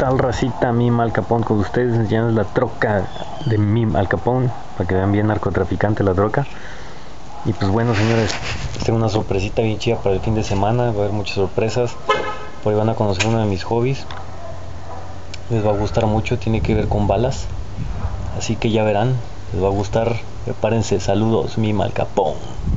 tal, racita? Mim Al Capone con ustedes, enseñando la troca de Mim Al Capone, para que vean bien narcotraficante la troca. Y pues bueno, señores, tengo una sorpresita bien chida para el fin de semana. Va a haber muchas sorpresas. Por ahí van a conocer uno de mis hobbies. Les va a gustar mucho, tiene que ver con balas. Así que ya verán, les va a gustar. Prepárense, saludos, Mim Al Capone.